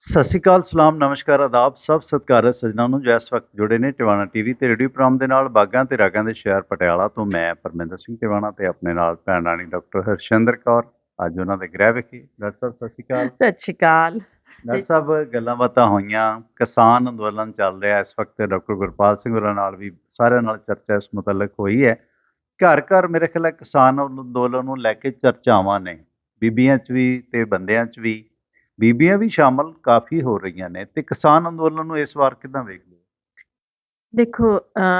ਸਤਿ ਸ਼੍ਰੀ ਅਕਾਲ, ਸਲਾਮ, ਨਮਸਕਾਰ, ਆਦਾਬ ਸਭ ਸਤਿਕਾਰਤ ਸੱਜਣਾਂ ਨੂੰ ਜੋ ਇਸ ਵਕਤ ਜੁੜੇ ਨੇ ਟਿਵਾਣਾ ਟੀਵੀ ਤੇ ਰੇਡੀਓ ਪ੍ਰੋਗਰਾਮ ਦੇ ਨਾਲ ਬਾਗਾਂ ਤੇ ਰਾਗਾਂ ਦੇ ਸ਼ਹਿਰ ਪਟਿਆਲਾ ਤੋਂ ਮੈਂ ਪਰਮਿੰਦਰ ਸਿੰਘ ਟਿਵਾਣਾ ਤੇ ਆਪਣੇ ਨਾਲ ਭੈਣ ਰਾਣੀ ਡਾਕਟਰ ਹਰਸ਼ਿੰਦਰ ਕੌਰ ਅੱਜ ਉਹਨਾਂ ਦੇ ਗ੍ਰਹਿ ਵਿਖੇ। ਡਾਕਟਰ ਸਾਹਿਬ ਸਤਿ ਸ਼੍ਰੀ ਅਕਾਲ। ਸਤਿ ਸ਼੍ਰੀ ਅਕਾਲ। ਡਾਕਟਰ ਤੇ ਸਾਹਿਬ ਗੱਲਾਂ ਬਾਤਾਂ ਹੋਈਆਂ, ਕਿਸਾਨ ਅੰਦੋਲਨ ਚੱਲ ਰਿਹਾ ਇਸ ਵਕਤ, ਡਾਕਟਰ ਗੁਰਪਾਲ ਸਿੰਘ ਹੋਰਾਂ ਨਾਲ ਵੀ ਸਾਰਿਆਂ ਨਾਲ ਚਰਚਾ ਇਸ ਮੁਤਲਕ ਹੋਈ ਹੈ। ਘਰ ਘਰ ਮੇਰੇ ਖਿਆਲ ਹੈ ਕਿਸਾਨ ਅੰਦੋਲਨ ਨੂੰ ਲੈ ਕੇ ਚਰਚਾਵਾਂ ਨੇ, ਬੀਬੀਆਂ 'ਚ ਵੀ ਤੇ ਬੰਦਿਆਂ 'ਚ ਵੀ। ਬੀਬੀਆਂ ਵੀ ਸ਼ਾਮਲ ਕਾਫੀ ਹੋ ਰਹੀਆਂ ਨੇ ਤੇ ਕਿਸਾਨ ਅੰਦੋਲਨ ਨੂੰ ਇਸ ਵਾਰ ਕਿੱਦਾਂ ਵੇਖਦੇ ਹੋ? ਦੇਖੋ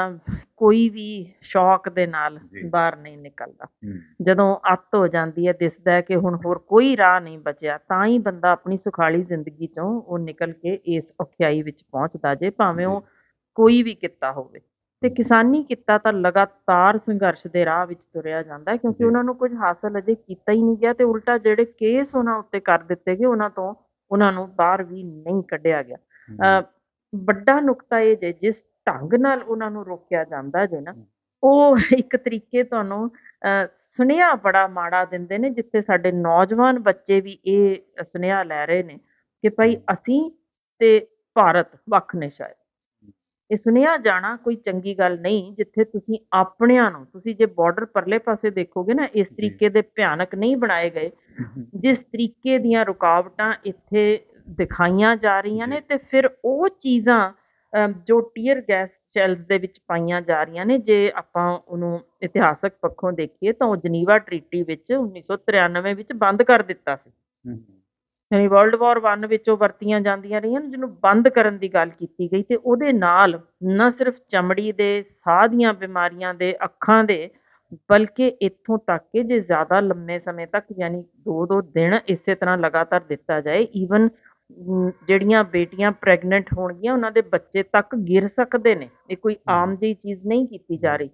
ਕੋਈ ਵੀ ਸ਼ੌਕ ਦੇ ਨਾਲ ਜੀ। ਬਾਹਰ ਨਹੀਂ ਨਿਕਲਦਾ। ਹੂੰ। ਜਦੋਂ ਅੱਤ ਹੋ ਜਾਂਦੀ ਹੈ, ਦਿਸਦਾ ਹੈ ਕਿ ਹੁਣ ਹੋਰ ਕੋਈ ਰਾਹ ਨਹੀਂ ਬਚਿਆ, ਤਾਂ ਹੀ ਬੰਦਾ ਆਪਣੀ ਸੁਖਾਲੀ ਜ਼ਿੰਦਗੀ 'ਚੋਂ ਉਹ ਨਿਕਲ ਕੇ ਇਸ ਔਖਿਆਈ ਵਿੱਚ ਪਹੁੰਚਦਾ ਜੇ, ਭਾਵੇਂ ਜੀ। ਉਹ ਕੋਈ ਵੀ ਕਿੱਤਾ ਹੋਵੇ। ਤੇ ਕਿਸਾਨੀ ਕਿੱਤਾ ਤਾਂ ਲਗਾਤਾਰ ਸੰਘਰਸ਼ ਦੇ ਰਾਹ ਵਿੱਚ ਤੁਰਿਆ ਜਾਂਦਾ ਹੈ, ਕਿਉਂਕਿ ਜੀ। ਉਹਨਾਂ ਨੂੰ ਕੁਝ ਹਾਸਲ ਅਜੇ ਕੀਤਾ ਹੀ ਨਹੀਂ ਗਿਆ ਤੇ ਉਲਟਾ ਜਿਹੜੇ ਕੇਸ ਉਹਨਾਂ ਉੱਤੇ ਕਰ ਦਿੱਤੇ ਗਏ, ਉਹਨਾਂ ਤੋਂ ਉਹਨਾਂ ਨੂੰ ਬਾਹਰ ਵੀ ਨਹੀਂ ਕੱਢਿਆ ਗਿਆ। ਹੂੰ। ਅ, ਵੱਡਾ ਨੁਕਤਾ ਇਹ ਜੇ ਜਿਸ ਢੰਗ ਨਾਲ ਉਹਨਾਂ ਨੂੰ ਰੋਕਿਆ ਜਾਂਦਾ ਜੇ ਨਾ, ਉਹ ਇੱਕ ਤਰੀਕੇ ਤੁਹਾਨੂੰ ਸੁਨੇਹਾ ਬੜਾ ਮਾੜਾ ਦਿੰਦੇ ਨੇ, ਜਿੱਥੇ ਸਾਡੇ ਨੌਜਵਾਨ ਬੱਚੇ ਵੀ ਇਹ ਸੁਨੇਹਾ ਲੈ ਰਹੇ ਨੇ ਕਿ ਭਾਈ ਅਸੀਂ ਤੇ ਭਾਰਤ ਵੱਖ ਨੇ ਸ਼ਾਇਦ। ਇਹ ਸੁਨੇਹਾ ਜਾਣਾ ਕੋਈ ਚੰਗੀ ਗੱਲ ਨਹੀਂ, ਜਿੱਥੇ ਤੁਸੀਂ ਆਪਣਿਆਂ ਨੂੰ, ਤੁਸੀਂ ਜੇ ਬਾਰਡਰ ਪਰਲੇ ਪਾਸੇ ਦੇਖੋਗੇ ਨਾ, ਇਸ ਜੀ। ਤਰੀਕੇ ਦੇ ਭਿਆਨਕ ਨਹੀਂ ਬਣਾਏ ਗਏ। ਹੂੰ। ਜਿਸ ਤਰੀਕੇ ਦੀਆਂ ਰੁਕਾਵਟਾਂ ਇੱਥੇ ਦਿਖਾਈਆਂ ਜਾ ਰਹੀਆਂ ਨੇ, ਜੀ। ਤੇ ਫਿਰ ਉਹ ਚੀਜ਼ਾਂ ਜੋ ਟੀਅਰ ਗੈਸ ਸ਼ੈਲਸ ਦੇ ਵਿੱਚ ਪਾਈਆਂ ਜਾ ਰਹੀਆਂ ਨੇ, ਜੇ ਆਪਾਂ ਉਹਨੂੰ ਇਤਿਹਾਸਕ ਪੱਖੋਂ ਦੇਖੀਏ ਤਾਂ ਉਹ ਜਨੀਵਾ ਟਰੀਟੀ ਵਿੱਚ 1993 ਵਿੱਚ ਬੰਦ ਕਰ ਦਿੱਤਾ ਸੀ। ਹੂੰ। ਯਾਨੀ ਵਰਲਡ ਵਾਰ 1 ਵਿੱਚ ਉਹ ਵਰਤੀਆਂ ਜਾਂਦੀਆਂ ਰਹੀਆਂ ਨੇ, ਜਿਹਨੂੰ ਬੰਦ ਕਰਨ ਦੀ ਗੱਲ ਕੀਤੀ ਗਈ, ਤੇ ਉਹਦੇ ਨਾਲ ਨਾ ਸਿਰਫ ਚਮੜੀ ਦੇ, ਸਾਹ ਦੀਆਂ ਬਿਮਾਰੀਆਂ ਦੇ, ਅੱਖਾਂ ਦੇ, ਬਲਕਿ ਇੱਥੋਂ ਤੱਕ ਕਿ ਜੇ ਜ਼ਿਆਦਾ ਲੰਮੇ ਸਮੇਂ ਤੱਕ, ਯਾਨੀ 2-2 ਦਿਨ ਇਸੇ ਤਰ੍ਹਾਂ ਲਗਾਤਾਰ ਦਿੱਤਾ ਜਾਏ, ਈਵਨ ਜਿਹੜੀਆਂ ਬੇਟੀਆਂ ਪ੍ਰੈਗਨੈਂਟ ਹੋਣਗੀਆਂ, ਉਹਨਾਂ ਦੇ ਬੱਚੇ ਤੱਕ ਗਿਰ ਸਕਦੇ ਨੇ। ਇਹ ਕੋਈ ਆਮ ਜਿਹੀ ਚੀਜ਼ ਨਹੀਂ ਕੀਤੀ ਜਾ ਰਹੀ।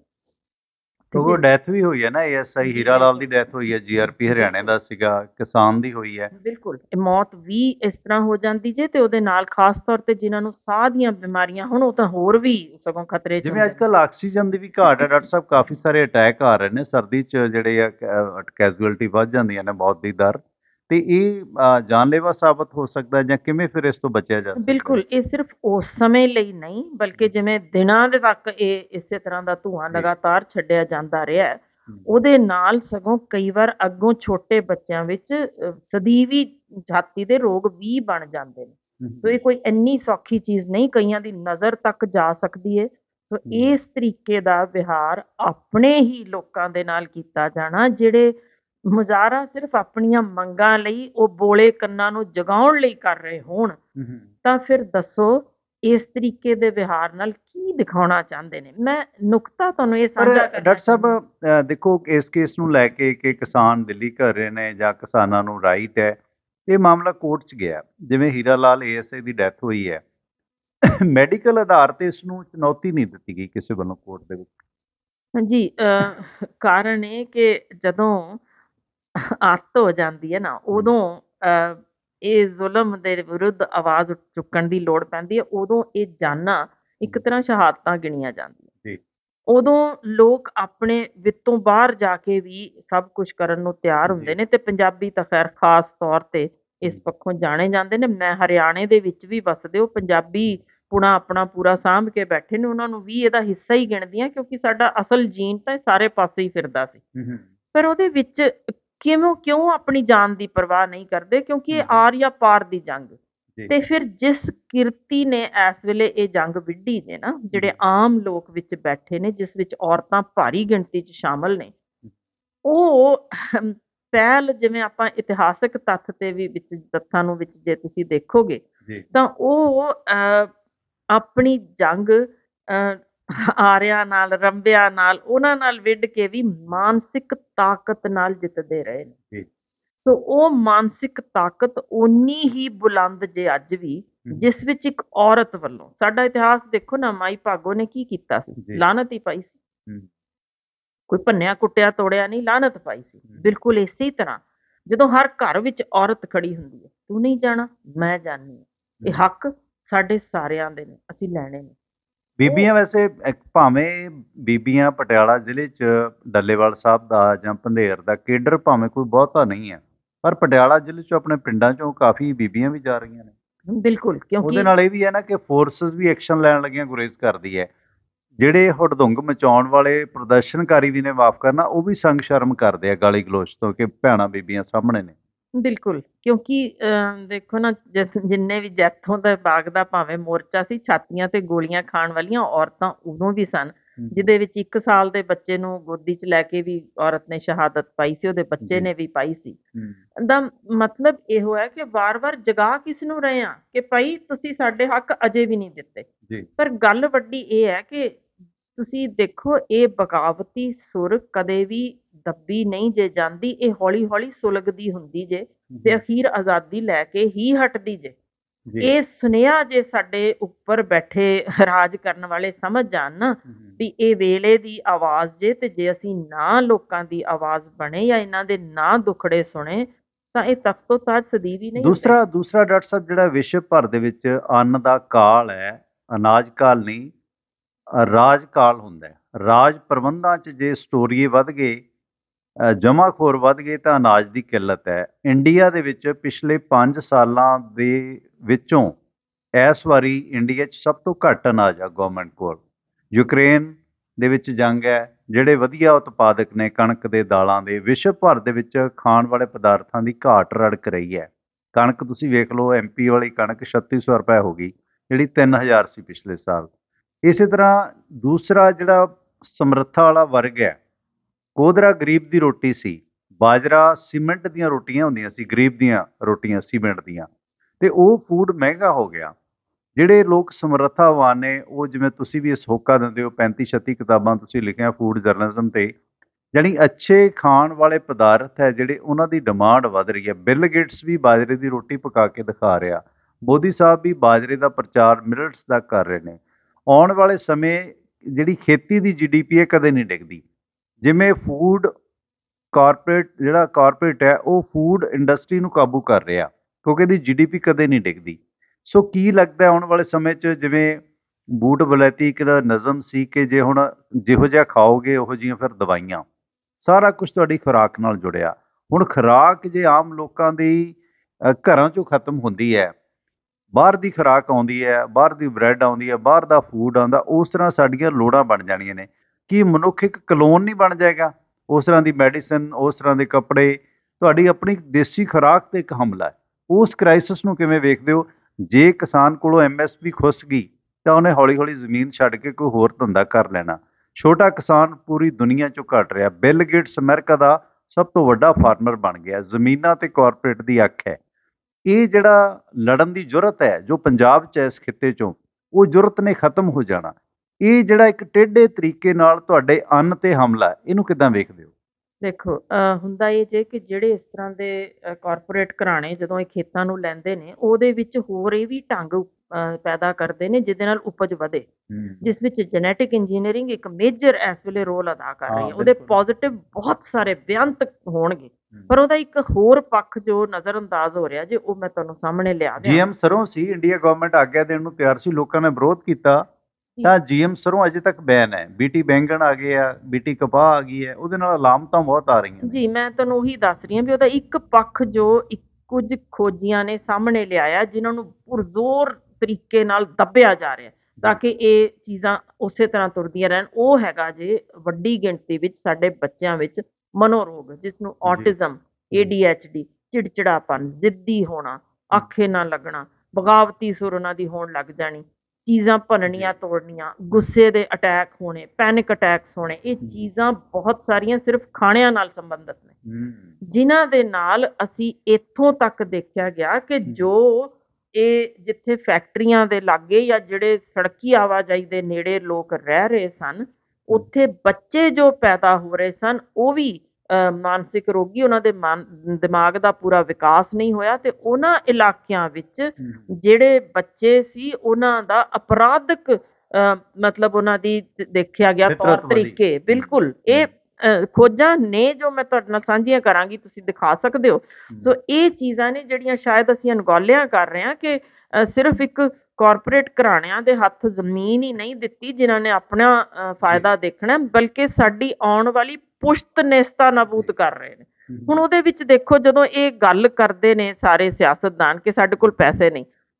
ਤੇ ਕਿਉਂਕਿ ਜੇ ਉਹ ਡੈਥ ਵੀ ਹੋਈ ਹੈ ਨਾ, ਏਐਸਆਈ ਜੀ ਹੀਰਾ ਲਾਲ ਦੀ ਬਿਲਕੁਲ, ਡੈਥ ਹੋਈ ਹੈ, ਜੀਆਰਪੀ ਹਰਿਆਣੇ ਦਾ ਬਿਲਕੁਲ, ਸੀਗਾ, ਕਿਸਾਨ ਦੀ ਹੋਈ ਹੈ। ਬਿਲਕੁਲ, ਇਹ ਮੌਤ ਵੀ ਇਸ ਤਰ੍ਹਾਂ ਹੋ ਜਾਂਦੀ ਜੇ, ਤੇ ਉਹਦੇ ਨਾਲ ਖ਼ਾਸ ਤੌਰ ਤੇ ਜਿਨ੍ਹਾਂ ਨੂੰ ਸਾਹ ਦੀਆਂ ਬਿਮਾਰੀਆਂ ਹੋਣ, ਉਹ ਤਾਂ ਹੋਰ ਵੀ ਸਗੋਂ ਖਤਰੇ 'ਚ ਜਿਵੇਂ ਹੁੰਦੇ ਅੱਜ ਨੇ। ਕੱਲ੍ਹ ਆਕਸੀਜਨ ਦੀ ਵੀ ਘਾਟ ਹੈ ਡਾਕਟਰ ਸਾਹਿਬ, ਕਾਫੀ ਸਾਰੇ ਅਟੈਕ ਆ ਰਹੇ ਨੇ ਸਰਦੀ 'ਚ, ਜਿਹੜੇ ਆ ਕੈਜੂਅਲਟੀ ਵੱਧ ਜਾਂਦੀਆਂ ਨੇ, ਮੌਤ ਦੀ ਦਰ। ਤੇ ਇਹ ਜਾਨਲੇਵਾ ਸਾਬਤ ਹੋ ਸਕਦਾ ਹੈ ਜਾਂ ਕਿਵੇਂ ਫਿਰ ਇਸ ਤੋਂ ਬਚਿਆ ਜਾ ਸਕਦਾ ਹੈ? ਬਿਲਕੁਲ, ਇਹ ਸਿਰਫ਼ ਉਸ ਸਮੇਂ ਲਈ ਨਹੀਂ, ਬਲਕਿ ਜਿਵੇਂ ਦਿਨਾਂ ਦੇ ਤੱਕ ਇਹ ਇਸੇ ਤਰ੍ਹਾਂ ਦਾ ਧੂੰਆਂ ਜੀ। ਲਗਾਤਾਰ ਛੱਡਿਆ ਜਾਂਦਾ ਰਿਹਾ ਹੈ, ਹੂੰ। ਉਹਦੇ ਨਾਲ ਸਗੋਂ ਕਈ ਵਾਰ ਅੱਗੋਂ ਛੋਟੇ ਬੱਚਿਆਂ ਵਿੱਚ ਸਦੀਵੀ ਛਾਤੀ ਦੇ ਰੋਗ ਵੀ ਬਣ ਜਾਂਦੇ ਨੇ। ਸੋ ਇਹ ਕੋਈ ਇੰਨੀ ਸੌਖੀ ਚੀਜ਼ ਨਹੀਂ, ਕਈਆਂ ਦੀ ਨਜ਼ਰ ਤੱਕ ਜਾ ਸਕਦੀ ਹੈ। ਸੋ ਹੂੰ। ਇਸ ਤਰੀਕੇ ਦਾ ਵਿਹਾਰ ਆਪਣੇ ਹੀ ਲੋਕਾਂ ਦੇ ਨਾਲ ਕੀਤਾ ਜਾਣਾ, ਜਿਹੜੇ ਮੁਜ਼ਾਹਰਾ ਸਿਰਫ਼ ਆਪਣੀਆਂ ਮੰਗਾਂ ਲਈ, ਉਹ ਬੋਲੇ ਕੰਨਾਂ ਨੂੰ ਜਗਾਉਣ ਲਈ ਕਰ ਰਹੇ ਹੋਣ, ਹੂੰ। ਤਾਂ ਫਿਰ ਦੱਸੋ ਇਸ ਤਰੀਕੇ ਦੇ ਵਿਹਾਰ ਨਾਲ ਕੀ ਦਿਖਾਉਣਾ ਚਾਹੁੰਦੇ ਨੇ? ਮੈਂ ਨੁਕਤਾ ਤੁਹਾਨੂੰ ਇਹ ਪਰ ਸਾਂਝਾ ਕਰਨਾ ਡਾਕਟਰ ਸਾਹਿਬ, ਚਾਹੁੰਦੀ ਹਾਂ। ਦੇਖੋ ਇਸ ਕੇਸ ਨੂੰ ਲੈ ਕੇ ਕਿ ਕਿਸਾਨ ਦਿੱਲੀ ਕਰ ਰਹੇ ਨੇ ਜਾਂ ਕਿਸਾਨਾਂ ਨੂੰ ਰਾਈਟ ਹੈ, ਇਹ ਮਾਮਲਾ ਕੋਰਟ 'ਚ ਗਿਆ। ਜਿਵੇਂ ਹੀਰਾ ਲਾਲ ਏਐਸਆਈ ਦੀ ਡੈਥ ਹੋਈ ਹੈ, ਮੈਡੀਕਲ ਆਧਾਰ ਤੇ ਇਸ ਨੂੰ ਚੁਣੌਤੀ ਨਹੀਂ ਦਿੱਤੀ ਗਈ ਕਿਸੇ ਵੱਲੋਂ ਕੋਰਟ ਦੇ ਵਿੱਚ। ਹਾਂਜੀ, ਕਾਰਨ ਇਹ ਕਿ ਜਦੋਂ ਅੱਤ ਹੋ ਜਾਂਦੀ ਹੈ ਨਾ, ਹੂੰ। ਉਦੋਂ ਇਹ ਜ਼ੁਲਮ ਦੇ ਵਿਰੁੱਧ ਆਵਾਜ਼ ਚੁੱਕਣ ਦੀ ਲੋੜ ਪੈਂਦੀ ਹੈ। ਉਦੋਂ ਇਹ ਜਾਨਾਂ ਇੱਕ ਹੂੰ। ਤਰ੍ਹਾਂ ਸ਼ਹਾਦਤਾਂ ਗਿਣੀਆਂ ਜਾਂਦੀਆਂ। ਜੀ। ਉਦੋਂ ਲੋਕ ਆਪਣੇ ਵਿੱਤੋਂ ਬਾਹਰ ਜਾ ਕੇ ਵੀ ਸਭ ਕੁਝ ਕਰਨ ਨੂੰ ਤਿਆਰ ਜੀ। ਹੁੰਦੇ ਨੇ, ਤੇ ਪੰਜਾਬੀ ਤਾਂ ਖੈਰ ਖ਼ਾਸ ਤੌਰ ਤੇ ਇਸ ਪੱਖੋਂ ਜਾਣੇ ਜਾਂਦੇ ਨੇ। ਮੈਂ ਹਰਿਆਣੇ ਦੇ ਵਿੱਚ ਵੀ ਵੱਸਦੇ, ਉਹ ਪੰਜਾਬੀ ਪੁਣਾ ਆਪਣਾ ਪੂਰਾ ਸਾਂਭ ਕੇ ਬੈਠੇ ਨੇ, ਉਹਨਾਂ ਨੂੰ ਵੀ ਇਹਦਾ ਹਿੱਸਾ ਹੀ ਗਿਣਦੀ ਹਾਂ, ਕਿਉਂਕਿ ਸਾਡਾ ਅਸਲ ਜੀਨ ਤਾਂ ਇਹ ਸਾਰੇ ਪਾਸੇ ਹੀ ਫਿਰਦਾ ਸੀ। ਹੂੰ। ਹੂੰ। ਪਰ ਉਹਦੇ ਵਿੱਚ ਕਿਉਂ ਆਪਣੀ ਜਾਨ ਦੀ ਪਰਵਾਹ ਨਹੀਂ ਕਰਦੇ? ਕਿਉਂਕਿ ਇਹ ਹੂੰ। ਆਰ ਜਾਂ ਪਾਰ ਦੀ ਜੰਗ। ਜੀ। ਤੇ ਫਿਰ ਜਿਸ ਕਿਰਤੀ ਨੇ ਇਸ ਵੇਲੇ ਇਹ ਜੰਗ ਵਿੱਢੀ ਜੇ ਨਾ, ਜਿਹੜੇ ਆਮ ਲੋਕ ਵਿੱਚ ਬੈਠੇ ਨੇ, ਜਿਸ ਵਿੱਚ ਔਰਤਾਂ ਭਾਰੀ ਗਿਣਤੀ 'ਚ ਸ਼ਾਮਲ ਨੇ, ਉਹ ਪਹਿਲ, ਜਿਵੇਂ ਆਪਾਂ ਇਤਿਹਾਸਕ ਤੱਥ ਤੇ ਵੀ ਵਿੱਚ ਤੱਥਾਂ ਨੂੰ ਵਿੱਚ ਜੇ ਤੁਸੀਂ ਦੇਖੋਗੇ, ਜੀ। ਤਾਂ ਉਹ ਆਪਣੀ ਜੰਗ ਆਰਿਆਂ ਨਾਲ, ਰੰਭਿਆਂ ਨਾਲ, ਉਹਨਾਂ ਨਾਲ ਵਿੱਢ ਕੇ ਵੀ ਮਾਨਸਿਕ ਤਾਕਤ ਨਾਲ ਜਿੱਤਦੇ ਰਹੇ ਨੇ। ਜੀ। ਸੋ ਉਹ ਮਾਨਸਿਕ ਤਾਕਤ ਓਨੀ ਹੀ ਬੁਲੰਦ ਜੇ ਅੱਜ ਵੀ, ਹੂੰ। ਜਿਸ ਵਿੱਚ ਇੱਕ ਔਰਤ ਵੱਲੋਂ, ਸਾਡਾ ਇਤਿਹਾਸ ਦੇਖੋ ਨਾ, ਮਾਈ ਭਾਗੋ ਨੇ ਕੀ ਕੀਤਾ ਸੀ? ਜੀ। ਲਾਹਨਤ ਹੀ ਪਾਈ ਸੀ। ਹੂੰ। ਕੋਈ ਭੰਨਿਆ ਕੁੱਟਿਆ ਤੋੜਿਆ ਨਹੀਂ, ਲਾਹਨਤ ਪਾਈ ਸੀ। ਹੂੰ। ਬਿਲਕੁਲ ਇਸੇ ਤਰ੍ਹਾਂ ਜਦੋਂ ਹਰ ਘਰ ਵਿੱਚ ਔਰਤ ਖੜੀ ਹੁੰਦੀ ਹੈ, ਤੂੰ ਨਹੀਂ ਜਾਣਾ, ਮੈਂ ਜਾਣੀ ਹਾਂ, ਇਹ ਹੂੰ। ਹੱਕ ਸਾਡੇ ਸਾਰਿਆਂ ਦੇ ਨੇ, ਅਸੀਂ ਲੈਣੇ ਨੇ। ਬੀਬੀਆਂ ਉਹ ਵੈਸੇ ਭਾਵੇਂ ਬੀਬੀਆਂ ਪਟਿਆਲਾ ਜ਼ਿਲ੍ਹੇ 'ਚ ਡੱਲੇਵਾਲ ਸਾਹਿਬ ਦਾ ਜਾਂ ਪੰਧੇਰ ਦਾ ਕੇਡਰ ਭਾਵੇਂ ਕੋਈ ਬਹੁਤਾ ਨਹੀਂ ਹੈ, ਪਰ ਪਟਿਆਲਾ ਜ਼ਿਲ੍ਹੇ 'ਚੋਂ ਆਪਣੇ ਪਿੰਡਾਂ 'ਚੋਂ ਕਾਫੀ ਬੀਬੀਆਂ ਵੀ ਜਾ ਰਹੀਆਂ ਨੇ। ਬਿਲਕੁਲ, ਉਹਦੇ ਕਿਉਂਕਿ ਨਾਲ ਇਹ ਵੀ ਹੈ ਨਾ ਕਿ ਫੋਰਸਿਸ ਵੀ ਐਕਸ਼ਨ ਲੈਣ ਲੱਗੀਆਂ, ਗੁਰੇਜ਼ ਕਰਦੀ ਹੈ। ਜਿਹੜੇ ਹੁੜਦੁੰਗ ਮਚਾਉਣ ਵਾਲੇ ਪ੍ਰਦਰਸ਼ਨਕਾਰੀ ਵੀ ਨੇ, ਮਾਫ ਕਰਨਾ, ਉਹ ਵੀ ਸੰਗ ਸ਼ਰਮ ਕਰਦੇ ਆ ਗਾਲੀ ਗਲੋਚ ਤੋਂ ਕਿ ਭੈਣਾਂ ਬੀਬੀਆਂ ਸਾਹਮਣੇ ਨੇ। ਬਿਲਕੁਲ, ਕਿਉਂਕਿ ਦੇਖੋ ਨਾ, ਜਿੰਨੇ ਵੀ ਜੈਤੋਂ ਦਾ ਬਾਗ ਦਾ ਭਾਵੇਂ ਮੋਰਚਾ ਸੀ, ਛਾਤੀਆਂ ਤੇ ਗੋਲੀਆਂ ਖਾਣ ਵਾਲੀਆਂ ਔਰਤਾਂ ਉਦੋਂ ਵੀ ਸਨ, ਜਿਹਦੇ ਵਿੱਚ 1 ਸਾਲ ਦੇ ਬੱਚੇ ਨੂੰ ਗੋਦੀ 'ਚ ਲੈ ਕੇ ਵੀ ਔਰਤ ਨੇ ਸ਼ਹਾਦਤ ਪਾਈ ਸੀ, ਉਹਦੇ ਬੱਚੇ ਜੀ। ਨੇ ਵੀ ਪਾਈ ਸੀ। ਹੂੰ। ਦਾ ਮਤਲਬ ਇਹੋ ਹੈ ਕਿ ਵਾਰ-ਵਾਰ ਜਗਾ ਕਿਸ ਨੂੰ ਰਹੇ ਹਾਂ ਕਿ ਭਾਈ ਤੁਸੀਂ ਸਾਡੇ ਹੱਕ ਅਜੇ ਵੀ ਨਹੀਂ ਦਿੱਤੇ। ਜੀ। ਪਰ ਗੱਲ ਵੱਡੀ ਇਹ ਹੈ ਕਿ ਤੁਸੀਂ ਦੇਖੋ, ਇਹ ਬਗਾਵਤੀ ਸੁਰ ਕਦੇ ਵੀ ਦੱਬੀ ਨਹੀਂ ਜੇ ਜਾਂਦੀ, ਇਹ ਹੌਲੀ-ਹੌਲੀ ਸੁਲਗਦੀ ਹੁੰਦੀ ਜੇ ਤੇ ਅਖੀਰ ਆਜ਼ਾਦੀ ਲੈ ਕੇ ਹੀ ਹਟਦੀ ਜੇ। ਜੀ। ਇਹ ਸੁਨੇਹਾ ਜੇ ਸਾਡੇ ਉੱਪਰ ਬੈਠੇ ਰਾਜ ਕਰਨ ਵਾਲੇ ਸਮਝ ਜਾਣ ਨਾ ਵੀ ਇਹ ਵੇਲੇ ਦੀ ਆਵਾਜ਼ ਜੇ, ਤੇ ਜੇ ਅਸੀਂ ਨਾ ਲੋਕਾਂ ਦੀ ਆਵਾਜ਼ ਬਣੇ ਜਾਂ ਇਹਨਾਂ ਦੇ ਨਾ ਦੁਖੜੇ ਸੁਣੇ ਤਾਂ ਇਹ ਤਖ਼ਤੋ ਤਾਜ ਸਦੀਵ ਹੀ ਨਹੀਂ ਹੁੰਦੇ। ਦੂਸਰਾ ਡਾਕਟਰ ਸਾਹਿਬ, ਜਿਹੜਾ ਵਿਸ਼ਵ ਭਰ ਦੇ ਵਿੱਚ ਅੰਨ ਦਾ ਕਾਲ ਹੈ, ਅਨਾਜ ਕਾਲ ਨਹੀਂ, ਰਾਜ ਕਾਲ ਹੁੰਦਾ ਹੈ। ਰਾਜ ਪ੍ਰਬੰਧਾਂ 'ਚ ਜੇ ਸਟੋਰੀਏ ਵੱਧ ਗਏ, ਜਮਾਖੋਰ ਵੱਧ ਗਏ, ਤਾਂ ਅਨਾਜ ਦੀ ਕਿੱਲਤ ਹੈ। ਇੰਡੀਆ ਦੇ ਵਿੱਚ ਪਿਛਲੇ 5 ਸਾਲਾਂ ਦੇ ਵਿੱਚੋਂ ਇਸ ਵਾਰੀ ਇੰਡੀਆ 'ਚ ਸਭ ਤੋਂ ਘੱਟ ਅਨਾਜ ਆ ਗੌਰਮੈਂਟ ਕੋਲ। ਯੂਕਰੇਨ ਦੇ ਵਿੱਚ ਜੰਗ ਹੈ, ਜਿਹੜੇ ਵਧੀਆ ਉਤਪਾਦਕ ਨੇ ਕਣਕ ਦੇ, ਦਾਲਾਂ ਦੇ, ਵਿਸ਼ਵ ਭਰ ਦੇ ਵਿੱਚ ਖਾਣ ਵਾਲੇ ਪਦਾਰਥਾਂ ਦੀ ਘਾਟ ਰੜਕ ਰਹੀ ਹੈ। ਕਣਕ ਤੁਸੀਂ ਵੇਖ ਲਓ, MP ਵਾਲੀ ਕਣਕ 3600 ਰੁਪਏ ਹੋ ਗਈ, ਜਿਹੜੀ 3000 ਸੀ ਪਿਛਲੇ ਸਾਲ। ਇਸੇ ਤਰ੍ਹਾਂ ਦੂਸਰਾ ਜਿਹੜਾ ਸਮਰੱਥਾ ਵਾਲਾ ਵਰਗ ਹੈ, ਕੋਧਰਾ ਗਰੀਬ ਦੀ ਰੋਟੀ ਸੀ, ਬਾਜਰਾ ਸੀਮੈਂਟ ਦੀਆਂ ਰੋਟੀਆਂ ਹੁੰਦੀਆਂ ਸੀ, ਗਰੀਬ ਦੀਆਂ ਰੋਟੀਆਂ ਸੀਮੈਂਟ ਦੀਆਂ, ਤੇ ਉਹ ਫੂਡ ਮਹਿੰਗਾ ਹੋ ਗਿਆ। ਜਿਹੜੇ ਲੋਕ ਸਮਰੱਥਾਵਾਨ ਨੇ, ਉਹ ਜਿਵੇਂ ਤੁਸੀਂ ਵੀ ਇਸ ਹੋਕਾ ਦਿੰਦੇ ਹੋ, 35-36 ਕਿਤਾਬਾਂ ਤੁਸੀਂ ਲਿਖੀਆਂ ਫੂਡ ਜਰਨਲਿਜ਼ਮ ਤੇ, ਜਾਣੀ ਅੱਛੇ ਖਾਣ ਵਾਲੇ ਪਦਾਰਥ ਹੈ ਜਿਹੜੇ, ਉਹਨਾਂ ਦੀ ਡਿਮਾਂਡ ਵੱਧ ਰਹੀ ਹੈ। ਬਿਲ ਗੇਟਸ ਵੀ ਬਾਜਰੇ ਦੀ ਰੋਟੀ ਪਕਾ ਕੇ ਦਿਖਾ ਰਿਹਾ, ਮੋਦੀ ਸਾਹਿਬ ਵੀ ਬਾਜਰੇ ਦਾ ਪ੍ਰਚਾਰ ਮਿਲਟਸ ਦਾ ਕਰ ਰਹੇ ਨੇ। ਆਉਣ ਵਾਲੇ ਸਮੇਂ ਜਿਹੜੀ ਖੇਤੀ ਦੀ GDP ਹੈ ਕਦੇ ਨਹੀਂ ਡਿੱਗਦੀ। ਜਿਵੇਂ ਫੂਡ ਕਾਰਪੋਰੇਟ ਹੈ, ਉਹ ਫੂਡ ਇੰਡਸਟਰੀ ਨੂੰ ਕਾਬੂ ਕਰ ਰਿਹਾ, ਕਿਉਂਕਿ ਇਹਦੀ GDP ਕਦੇ ਨਹੀਂ ਡਿੱਗਦੀ। ਸੋ ਕੀ ਲੱਗਦਾ ਆਉਣ ਵਾਲੇ ਸਮੇਂ 'ਚ, ਜਿਵੇਂ ਬੂਟ ਬਲੈਤੀ ਇੱਕ ਨਜ਼ਮ ਸੀ ਕਿ ਜੇ ਹੁਣ ਜਿਹੋ ਜਿਹਾ ਖਾਓਗੇ ਉਹੋ ਜਿਹੀਆਂ ਫਿਰ ਦਵਾਈਆਂ, ਸਾਰਾ ਕੁਝ ਤੁਹਾਡੀ ਖੁਰਾਕ ਨਾਲ ਜੁੜਿਆ। ਹੁਣ ਖੁਰਾਕ ਜੇ ਆਮ ਲੋਕਾਂ ਦੀ ਘਰਾਂ 'ਚੋਂ ਖਤਮ ਹੁੰਦੀ ਹੈ, ਬਾਹਰ ਦੀ ਖੁਰਾਕ ਆਉਂਦੀ ਹੈ, ਬਾਹਰ ਦੀ ਬ੍ਰੈਡ ਆਉਂਦੀ ਹੈ, ਬਾਹਰ ਦਾ ਫੂਡ ਆਉਂਦਾ, ਉਸ ਤਰ੍ਹਾਂ ਸਾਡੀਆਂ ਲੋੜਾਂ ਬਣ ਜਾਣੀਆਂ ਨੇ। ਕੀ ਮਨੁੱਖ ਇੱਕ ਕਲੋਨ ਨਹੀਂ ਬਣ ਜਾਏਗਾ? ਉਸ ਤਰ੍ਹਾਂ ਦੀ ਮੈਡੀਸਨ, ਉਸ ਤਰ੍ਹਾਂ ਦੇ ਕੱਪੜੇ, ਤੁਹਾਡੀ ਆਪਣੀ ਦੇਸੀ ਖੁਰਾਕ 'ਤੇ ਇੱਕ ਹਮਲਾ ਹੈ। ਉਸ ਕ੍ਰਾਈਸਿਸ ਨੂੰ ਕਿਵੇਂ ਵੇਖਦੇ ਹੋ? ਜੇ ਕਿਸਾਨ ਕੋਲੋਂ MSP ਖੁੱਸ ਗਈ ਤਾਂ ਉਹਨੇ ਹੌਲੀ ਹੌਲੀ ਜ਼ਮੀਨ ਛੱਡ ਕੇ ਕੋਈ ਹੋਰ ਧੰਦਾ ਕਰ ਲੈਣਾ। ਛੋਟਾ ਕਿਸਾਨ ਪੂਰੀ ਦੁਨੀਆ 'ਚੋਂ ਘਟ ਰਿਹਾ। ਬਿਲ ਗੇਟਸ ਅਮਰੀਕਾ ਦਾ ਸਭ ਤੋਂ ਵੱਡਾ ਫਾਰਮਰ ਬਣ ਗਿਆ। ਜ਼ਮੀਨਾਂ ਤੇ ਕਾਰਪੋਰੇਟ ਦੀ ਅੱਖ ਹੈ। ਇਹ ਜਿਹੜਾ ਲੜਨ ਦੀ ਜੁਰਤ ਹੈ ਜੋ ਪੰਜਾਬ 'ਚ ਹੈ ਇਸ ਖਿੱਤੇ 'ਚੋਂ, ਉਹ ਜੁਰਤ ਨੇ ਖਤਮ ਹੋ ਜਾਣਾ। ਇਹ ਜਿਹੜਾ ਇੱਕ ਟੇਢੇ ਤਰੀਕੇ ਨਾਲ ਤੁਹਾਡੇ ਅੰਨ ਤੇ ਹਮਲਾ ਹੈ, ਇਹਨੂੰ ਕਿੱਦਾਂ ਵੇਖਦੇ ਹੋ? ਦੇਖੋ, ਹੁੰਦਾ ਇਹ ਜੇ ਕਿ ਜਿਹੜੇ ਇਸ ਤਰ੍ਹਾਂ ਦੇ ਕਾਰਪੋਰੇਟ ਘਰਾਣੇ ਜਦੋਂ ਇਹ ਖੇਤਾਂ ਨੂੰ ਲੈਂਦੇ ਨੇ, ਉਹਦੇ ਵਿੱਚ ਹੋਰ ਇਹ ਵੀ ਢੰਗ ਪੈਦਾ ਕਰਦੇ ਨੇ ਜਿਹਦੇ ਨਾਲ ਉਪਜ ਵਧੇ, ਜਿਸ ਵਿੱਚ ਜੈਨੇਟਿਕ ਇੰਜੀਨੀਅਰਿੰਗ ਇੱਕ ਮੇਜਰ ਇਸ ਵੇਲੇ ਰੋਲ ਅਦਾ ਕਰ ਰਹੀ ਹੈ। ਉਹਦੇ ਪੋਜ਼ਿਟਿਵ ਬਹੁਤ ਸਾਰੇ ਬੇਅੰਤ ਹੋਣਗੇ, ਪਰ ਉਹਦਾ ਇੱਕ ਹੋਰ ਪੱਖ ਜੋ ਨਜ਼ਰਅੰਦਾਜ਼ ਹੋ ਰਿਹਾ ਜੇ, ਉਹ ਮੈਂ ਤੁਹਾਨੂੰ ਸਾਹਮਣੇ ਲਿਆ ਦਿਆਂ। GM ਸਰੋਂ ਸੀ, ਇੰਡੀਆ ਗਵਰਨਮੈਂਟ ਆਗਿਆ ਦੇਣ ਨੂੰ ਤਿਆਰ ਸੀ, ਲੋਕਾਂ ਨੇ ਵਿਰੋਧ ਕੀਤਾ ਤਾਂ GM ਸਰੋਂ ਅਜੇ ਤੱਕ ਬੈਨ ਹੈ। BT ਬੈਂਗਣ ਆ ਗਏ ਆ, BT ਕਪਾਹ ਆ ਗਈ ਹੈ, ਉਹਦੇ ਨਾਲ ਅਲਾਮਤਾਂ ਬਹੁਤ ਆ ਰਹੀਆਂ ਨੇ। ਜੀ, ਮੈਂ ਤੁਹਾਨੂੰ ਉਹੀ ਦੱਸ ਰਹੀ ਹਾਂ ਵੀ ਉਹਦਾ ਇੱਕ ਪੱਖ ਜੋ ਕੁਝ ਖੋਜੀਆਂ ਨੇ ਸਾਹਮਣੇ ਲਿਆਇਆ, ਜਿਨ੍ਹਾਂ ਨੂੰ ਪੁਰਜ਼ੋਰ ਤਰੀਕੇ ਨਾਲ ਦੱਬਿਆ ਜਾ ਰਿਹਾ ਤਾਂ ਕਿ ਇਹ ਚੀਜ਼ਾਂ ਉਸੇ ਤਰ੍ਹਾਂ ਤੁਰਦੀਆਂ ਰਹਿਣ, ਉਹ ਹੈਗਾ ਜੇ ਵੱਡੀ ਗਿਣਤੀ ਵਿੱਚ ਸਾਡੇ ਬੱਚਿਆਂ ਵਿੱਚ ਮਨੋਰੋਗ, ਜਿਸ ਨੂੰ ਔਟਿਜ਼ਮ, ADHD, ਚਿੜਚਿੜਾਪਨ, ਜ਼ਿੱਦੀ ਹੋਣਾ, ਆਖੇ ਨਾ ਲੱਗਣਾ, ਬਗਾਵਤੀ ਸੁਰ ਉਹਨਾਂ ਦੀ ਹੋਣ ਲੱਗ ਜਾਣੀ, ਚੀਜ਼ਾਂ ਭੰਨਣੀਆਂ ਤੋੜਨੀਆਂ, ਗੁੱਸੇ ਦੇ ਅਟੈਕ ਹੋਣੇ, ਪੈਨਿਕ ਅਟੈਕਸ ਹੋਣੇ। ਇਹ ਚੀਜ਼ਾਂ ਬਹੁਤ ਸਾਰੀਆਂ ਸਿਰਫ ਖਾਣਿਆਂ ਨਾਲ ਸੰਬੰਧਿਤ ਨੇ, ਜਿਨ੍ਹਾਂ ਦੇ ਨਾਲ ਅਸੀਂ ਇੱਥੋਂ ਤੱਕ ਦੇਖਿਆ ਗਿਆ ਕਿ ਜੋ ਇਹ ਜਿੱਥੇ ਫੈਕਟਰੀਆਂ ਦੇ ਲਾਗੇ ਜਾਂ ਜਿਹੜੇ ਸੜਕੀ ਆਵਾਜਾਈ ਦੇ ਨੇੜੇ ਲੋਕ ਰਹਿ ਰਹੇ ਸਨ, ਉੱਥੇ ਬੱਚੇ ਜੋ ਪੈਦਾ ਹੋ ਰਹੇ ਸਨ, ਉਹ ਵੀ ਮਾਨਸਿਕ ਰੋਗੀ, ਉਹਨਾਂ ਦੇ ਦਿਮਾਗ ਦਾ ਪੂਰਾ ਵਿਕਾਸ ਨਹੀਂ ਹੋਇਆ, ਤੇ ਉਹਨਾਂ ਇਲਾਕਿਆਂ ਵਿੱਚ ਜਿਹੜੇ ਬੱਚੇ ਸੀ ਉਹਨਾਂ ਦਾ ਅਪਰਾਧਕ ਮਤਲਬ ਉਹਨਾਂ ਦੀ ਦੇਖਿਆ ਗਿਆ ਤੌਰ ਤਰੀਕੇ, ਬਿਲਕੁਲ ਇਹ ਖੋਜਾਂ ਨੇ ਜੋ ਮੈਂ ਤੁਹਾਡੇ ਨਾਲ ਸਾਂਝੀਆਂ ਕਰਾਂਗੀ, ਤੁਸੀਂ ਦਿਖਾ ਸਕਦੇ ਹੋ। ਸੋ ਇਹ ਚੀਜ਼ਾਂ ਨੇ ਜਿਹੜੀਆਂ ਸ਼ਾਇਦ ਅਸੀਂ ਅਣਗੌਲਿਆਂ ਕਰ ਰਹੇ ਹਾਂ ਕਿ ਸਿਰਫ ਇੱਕ ਕਾਰਪੋਰੇਟ ਘਰਾਣਿਆਂ ਦੇ ਹੱਥ ਜ਼ਮੀਨ ਹੀ ਨਹੀਂ ਦਿੱਤੀ ਜਿਨ੍ਹਾਂ ਨੇ ਆਪਣਾ ਫਾਇਦਾ ਦੇਖਣਾ, ਬਲਕਿ ਸਾਡੀ ਆਉਣ ਵਾਲੀ ਪੁਸ਼ਤ ਨੇਸਤਾ ਨਾਬੂਦ ਕਰ ਰਹੇ ਨੇ। ਹੁਣ ਉਹਦੇ ਵਿੱਚ ਦੇਖੋ, ਜਦੋਂ ਇਹ ਗੱਲ ਕਰਦੇ ਨੇ ਸਾਰੇ ਸਿਆਸਤਦਾਨ ਕਿ ਸਾਡੇ ਕੋਲ ਪੈਸੇ ਨਹੀਂ,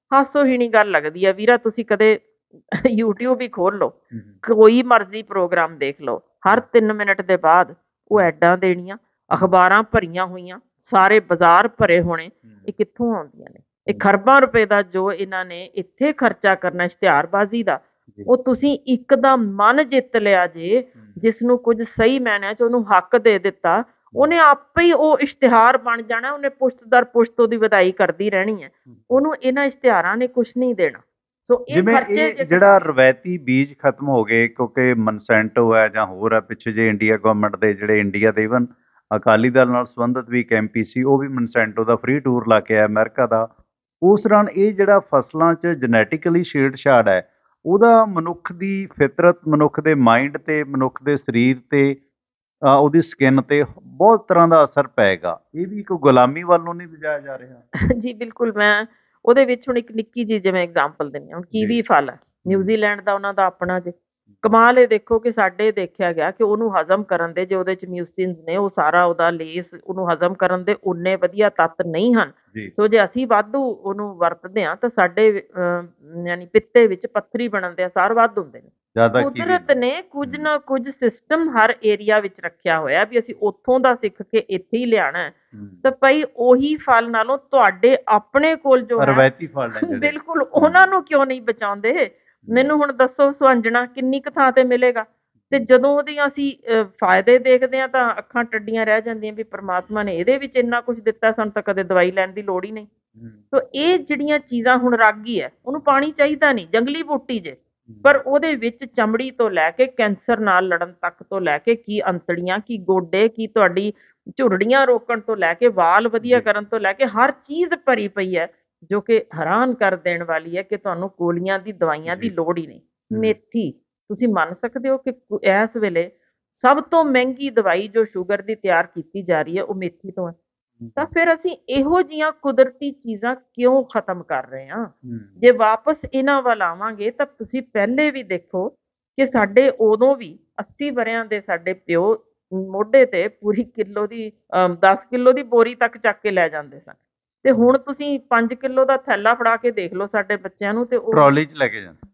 ਹਾਸੋਹੀਣੀ ਗੱਲ ਲੱਗਦੀ ਆ ਵੀਰਾ। ਤੁਸੀਂ ਕਦੇ YouTube ਹੀ ਖੋਲ ਲਓ, ਹੂੰ, ਕੋਈ ਮਰਜ਼ੀ ਪ੍ਰੋਗਰਾਮ ਦੇਖ ਲਓ, ਹਰ 3 ਮਿੰਟ ਦੇ ਬਾਅਦ ਉਹ ਐਡਾਂ ਦੇਣੀਆਂ, ਅਖ਼ਬਾਰਾਂ ਭਰੀਆਂ ਹੋਈਆਂ, ਸਾਰੇ ਬਾਜ਼ਾਰ ਭਰੇ ਹੋਣੇ। ਇਹ ਕਿੱਥੋਂ ਆਉਂਦੀਆਂ ਨੇ? ਇਹ ਖਰਬਾਂ ਰੁਪਏ ਦਾ ਜੋ ਇਹਨਾਂ ਨੇ ਇੱਥੇ ਖਰਚਾ ਕਰਨਾ ਇਸ਼ਤਿਹਾਰਬਾਜ਼ੀ ਦਾ, ਜੀ, ਉਹ ਤੁਸੀਂ ਇੱਕ ਦਾ ਮਨ ਜਿੱਤ ਲਿਆ ਜੇ, ਜਿਸ ਨੂੰ ਕੁਝ ਸਹੀ ਮਾਇਨਿਆਂ 'ਚ ਉਹਨੂੰ ਹੱਕ ਦੇ ਦਿੱਤਾ, ਉਹਨੇ ਆਪੇ ਹੀ ਉਹ ਇਸ਼ਤਿਹਾਰ ਬਣ ਜਾਣਾ। ਉਹਨੇ ਪੁਸ਼ਤ ਦਰ ਪੁਸ਼ਤ ਉਹਦੀ ਵਧਾਈ ਕਰਦੀ ਰਹਿਣੀ ਹੈ। ਉਹਨੂੰ ਇਹਨਾਂ ਇਸ਼ਤਿਹਾਰਾਂ ਨੇ ਕੁਛ ਨਹੀਂ ਦੇਣਾ। ਸੋ ਇਹ ਜਿਵੇਂ ਖਰਚੇ ਇਹ ਜੇ ਜਿਹੜਾ ਰਵਾਇਤੀ ਬੀਜ ਖਤਮ ਹੋ ਗਏ, ਕਿਉਂਕਿ ਮਨਸੈਂਟੋ ਹੈ ਜਾਂ ਹੋਰ ਹੈ, ਪਿੱਛੇ ਜੇ ਇੰਡੀਆ ਗਵਰਨਮੈਂਟ ਦੇ ਜਿਹੜੇ ਇੰਡੀਆ ਦੇ ਈਵਨ ਅਕਾਲੀ ਦਲ ਨਾਲ ਸੰਬੰਧਿਤ ਵੀ ਇੱਕ MP ਸੀ, ਉਹ ਵੀ ਮਨਸੈਂਟੋ ਦਾ ਫ੍ਰੀ ਟੂਰ ਲਾ ਕੇ ਆਇਆ ਅਮਰੀਕਾ ਦਾ। ਉਸ ਦੌਰਾਨ ਇਹ ਜਿਹੜਾ ਫਸਲਾਂ 'ਚ ਜੈਨੇਟਿਕਲੀ ਛੇੜਛਾੜ ਹੈ, ਉਹਦਾ ਮਨੁੱਖ ਦੀ ਫਿਤਰਤ, ਮਨੁੱਖ ਦੇ ਮਾਈਂਡ ਤੇ, ਮਨੁੱਖ ਦੇ ਸਰੀਰ ਤੇ, ਉਹਦੀ ਸਕਿਨ ਤੇ ਬਹੁਤ ਤਰ੍ਹਾਂ ਦਾ ਅਸਰ ਪਏਗਾ। ਇਹ ਵੀ ਕੋਈ ਗੁਲਾਮੀ ਵੱਲ ਨੂੰ ਨਹੀਂ ਲਿਜਾਇਆ ਜਾ ਰਿਹਾ? ਜੀ ਬਿਲਕੁਲ। ਮੈਂ ਉਹਦੇ ਵਿੱਚ ਹੁਣ ਇੱਕ ਨਿੱਕੀ ਜਿਹੀ ਜਿਵੇਂ ਐਗਜ਼ਾਮਪਲ ਦਿੰਦੀ ਹਾਂ। ਹੁਣ ਜੀ, ਕੀਵੀ ਫਲ ਹੈ, ਨਿਊਜ਼ੀਲੈਂਡ ਦਾ ਉਹਨਾਂ ਦਾ ਆਪਣਾ ਜੇ। ਕਮਾਲ ਇਹ ਦੇਖੋ ਕਿ ਸਾਡੇ ਦੇਖਿਆ ਗਿਆ ਕਿ ਉਹਨੂੰ ਹਜ਼ਮ ਕਰਨ ਦੇ, ਜੋ ਉਹਦੇ 'ਚ ਮਿਊਸਿਨਸ ਨੇ, ਉਹ ਸਾਰਾ ਉਹਦਾ ਲੇਸ, ਉਹਨੂੰ ਹਜ਼ਮ ਕਰਨ ਦੇ ਉਨੇ ਵਧੀਆ ਤੱਤ ਨਹੀਂ ਹਨ। ਜੀ, ਸੋ ਜੇ ਅਸੀਂ ਵਾਧੂ ਉਹਨੂੰ ਵਰਤਦੇ ਹਾਂ ਤਾਂ ਸਾਡੇ ਯਾਨੀ ਪਿੱਤੇ ਵਿੱਚ ਪੱਥਰੀ ਬਣਨ ਦੇ ਅਸਾਰ ਵੱਧ ਹੁੰਦੇ ਨੇ। ਜ਼ਿਆਦਾ ਕੀਵੀ ਕੁਦਰਤ ਨੇ ਕੁਝ ਨਾ ਕੁਝ ਸਿਸਟਮ ਹਰ ਏਰੀਆ ਵਿੱਚ ਰੱਖਿਆ ਹੋਇਆ ਵੀ ਅਸੀਂ ਉੱਥੋਂ ਦਾ ਸਿੱਖ ਕੇ ਇੱਥੇ ਹੀ ਲਿਆਉਣਾ ਹੈ। ਤਾਂ ਭਾਈ ਉਹੀ ਫਲ ਨਾਲੋਂ ਤੁਹਾਡੇ ਆਪਣੇ ਕੋਲ ਜੋ ਹੈ ਰਵਾਇਤੀ ਫਲ ਨੇ ਜਿਹੜੇ, ਬਿਲਕੁਲ, ਉਹਨਾਂ ਨੂੰ ਕਿਉਂ ਨਹੀਂ ਬਚਾਉਂਦੇ? ਮੈਨੂੰ ਹੁਣ ਦੱਸੋ, ਸੁਹੰਜਣਾ ਕਿੰਨੀ ਕੁ ਥਾਂ ਤੇ ਮਿਲੇਗਾ? ਤੇ ਜਦੋਂ ਉਹਦੀਆਂ ਅਸੀਂ ਫਾਇਦੇ ਦੇਖਦੇ ਹਾਂ ਤਾਂ ਅੱਖਾਂ ਟੱਡੀਆਂ ਰਹਿ ਜਾਂਦੀਆਂ ਵੀ ਪ੍ਰਮਾਤਮਾ ਨੇ ਇਹਦੇ ਵਿੱਚ ਇੰਨਾ ਕੁਝ ਦਿੱਤਾ, ਸਾਨੂੰ ਤਾਂ ਕਦੇ ਦਵਾਈ ਲੈਣ ਦੀ ਲੋੜ ਹੀ ਨਹੀਂ। ਸੋ ਇਹ ਜਿਹੜੀਆਂ ਚੀਜ਼ਾਂ, ਹੁਣ ਰਾਗੀ ਹੈ, ਉਹਨੂੰ ਪਾਣੀ ਚਾਹੀਦਾ ਨਹੀਂ, ਜੰਗਲੀ ਬੂਟੀ ਜੇ, ਪਰ ਉਹਦੇ ਵਿੱਚ ਚਮੜੀ ਤੋਂ ਲੈ ਕੇ ਕੈਂਸਰ ਨਾਲ ਲੜਨ ਤੱਕ ਤੋਂ ਲੈ ਕੇ ਕੀ ਅੰਤੜੀਆਂ, ਕੀ ਗੋਡੇ, ਕੀ ਤੁਹਾਡੀ ਝੁਰੜੀਆਂ ਰੋਕਣ ਤੋਂ ਲੈ ਕੇ ਵਾਲ ਵਧੀਆ ਕਰਨ ਤੋਂ ਲੈ ਕੇ ਹਰ ਚੀਜ਼ ਭਰੀ ਪਈ ਹੈ, ਜੋ ਕਿ ਹੈਰਾਨ ਕਰ ਦੇਣ ਵਾਲੀ ਹੈ ਕਿ ਤੁਹਾਨੂੰ ਗੋਲੀਆਂ ਦੀ, ਦਵਾਈਆਂ ਦੀ ਲੋੜ ਹੀ ਨਹੀਂ। ਮੇਥੀ, ਤੁਸੀਂ ਮੰਨ ਸਕਦੇ ਹੋ ਕਿ ਇਸ ਵੇਲੇ ਸਭ ਤੋਂ ਮਹਿੰਗੀ ਦਵਾਈ ਜੋ ਸ਼ੂਗਰ ਦੀ ਤਿਆਰ ਕੀਤੀ ਜਾ ਰਹੀ ਹੈ, ਉਹ ਮੇਥੀ ਤੋਂ ਹੈ। ਤਾਂ ਫਿਰ ਅਸੀਂ ਇਹੋ ਜਿਹੀਆਂ ਕੁਦਰਤੀ ਚੀਜ਼ਾਂ ਕਿਉਂ ਖਤਮ ਕਰ ਰਹੇ ਹਾਂ? ਜੇ ਵਾਪਸ ਇਹਨਾਂ ਵੱਲ ਆਵਾਂਗੇ ਤਾਂ ਤੁਸੀਂ ਪਹਿਲੇ ਵੀ ਦੇਖੋ ਕਿ ਸਾਡੇ ਉਦੋਂ ਵੀ 80 ਵਰਿਆਂ ਦੇ ਸਾਡੇ ਪਿਓ ਮੋਢੇ ਤੇ ਪੂਰੀ ਕਿਲੋ ਦੀ 10 ਕਿਲੋ ਦੀ ਬੋਰੀ ਤੱਕ ਚੱਕ ਕੇ ਲੈ ਜਾਂਦੇ ਸਨ। ਤੇ ਹੁਣ ਤੁਸੀਂ 5 ਕਿਲੋ ਦਾ ਥੈਲਾ ਫੜਾ ਕੇ ਦੇਖ ਲਓ ਸਾਡੇ ਬੱਚਿਆਂ ਨੂੰ, ਤੇ ਉਹ ਟਰਾਲੀ 'ਚ ਲੈ ਕੇ ਜਾਂਦੇ।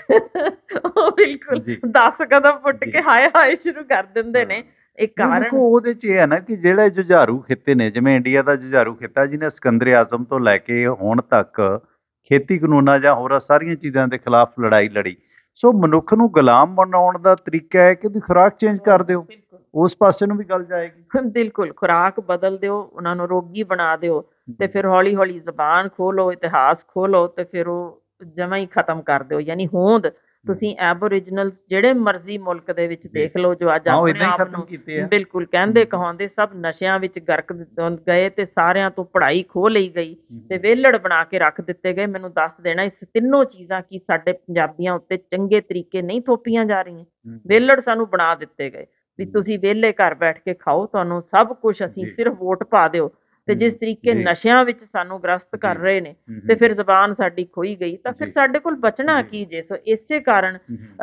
ਉਹ ਬਿਲਕੁਲ ਜੀ, 10 ਕਦਮ ਪੁੱਟ ਜੀ, ਕੇ ਹਾਏ ਹਾਏ ਸ਼ੁਰੂ ਕਰ ਦਿੰਦੇ ਨੇ। ਇਹ ਨਹੀਂ ਕਾਰਨ ਦੇਖੋ, ਉਹਦੇ 'ਚ ਇਹ ਹੈ ਨਾ ਕਿ ਜਿਹੜੇ ਜੁਝਾਰੂ ਖਿੱਤੇ ਨੇ, ਜਿਵੇਂ ਇੰਡੀਆ ਦਾ ਜੁਝਾਰੂ ਖਿੱਤਾ ਜਿਹਨੇ ਸਿਕੰਦਰ ਆਜ਼ਮ ਤੋਂ ਲੈ ਕੇ ਹੁਣ ਤੱਕ ਖੇਤੀ ਕਾਨੂੰਨਾਂ ਜਾਂ ਹੋਰ ਸਾਰੀਆਂ ਚੀਜ਼ਾਂ ਦੇ ਖਿਲਾਫ ਲੜਾਈ ਲੜੀ। ਸੋ ਮਨੁੱਖ ਨੂੰ ਗੁਲਾਮ ਬਣਾਉਣ ਦਾ ਤਰੀਕਾ ਹੈ ਕਿ ਉਹਦੀ ਖੁਰਾਕ ਚੇਂਜ ਕਰ ਦਿਓ, ਬਿਲਕੁਲ ਉਸ ਪਾਸੇ ਨੂੰ ਵੀ ਗੱਲ ਜਾਏਗੀ। ਬਿਲਕੁਲ, ਖੁਰਾਕ ਬਦਲ ਦਿਓ, ਉਹਨਾਂ ਨੂੰ ਰੋਗੀ ਬਣਾ ਦਿਓ, ਤੇ ਫਿਰ ਹੌਲੀ ਹੌਲੀ ਜ਼ਬਾਨ ਖੋਲੋ, ਇਤਿਹਾਸ ਖੋਲੋ, ਤੇ ਫਿਰ ਉਹ ਜਮਾਂ ਹੀ ਖਤਮ ਕਰ ਦਿਓ। ਯਾਨੀ ਹੋਂਦ ਤੁਸੀਂ ਐਬੋਰੀਜਨਲਸ ਜਿਹੜੇ ਮਰਜ਼ੀ ਮੁਲਕ ਦੇ ਵਿੱਚ ਦੇਖ ਲਓ, ਜੋ ਅੱਜ ਹਾਂ, ਉਹ ਆਪਣੇ ਏਦਾਂ ਹੀ ਆਪ ਖਤਮ ਨੂੰ ਕੀਤੇ ਆ। ਬਿਲਕੁਲ ਕਹਿੰਦੇ ਕਹਾਉਂਦੇ ਸਭ ਨਸ਼ਿਆਂ ਵਿੱਚ ਗਰਕ ਗਏ, ਤੇ ਸਾਰਿਆਂ ਤੋਂ ਪੜ੍ਹਾਈ ਖੋਹ ਲਈ ਗਈ, ਤੇ ਵਿਹਲੜ ਬਣਾ ਕੇ ਰੱਖ ਦਿੱਤੇ ਗਏ। ਮੈਨੂੰ ਦੱਸ ਦੇਣਾ, ਇਸ ਤਿੰਨੋਂ ਚੀਜ਼ਾਂ ਕੀ ਸਾਡੇ ਪੰਜਾਬੀਆਂ ਉੱਤੇ ਚੰਗੇ ਤਰੀਕੇ ਨਹੀਂ ਥੋਪੀਆਂ ਜਾ ਰਹੀਆਂ? ਵਿਹਲੜ ਸਾਨੂੰ ਬਣਾ ਦਿੱਤੇ ਗਏ ਵੀ ਤੁਸੀਂ ਵਿਹਲੇ ਘਰ ਬੈਠ ਕੇ ਖਾਓ, ਤੁਹਾਨੂੰ ਸਭ ਕੁਝ ਅਸੀਂ, ਸਿਰਫ ਵੋਟ ਪਾ ਦਿਓ। ਤੇ ਜਿਸ ਤਰੀਕੇ ਨਸ਼ਿਆਂ ਵਿੱਚ ਸਾਨੂੰ ਗ੍ਰਸਤ ਕਰ ਰਹੇ ਨੇ, ਤੇ ਫਿਰ ਜ਼ਬਾਨ ਸਾਡੀ ਖੋਈ ਗਈ, ਤਾਂ ਫਿਰ ਸਾਡੇ ਕੋਲ ਬਚਣਾ ਕੀ ਜੇ? ਸੋ ਇਸੇ ਕਾਰਨ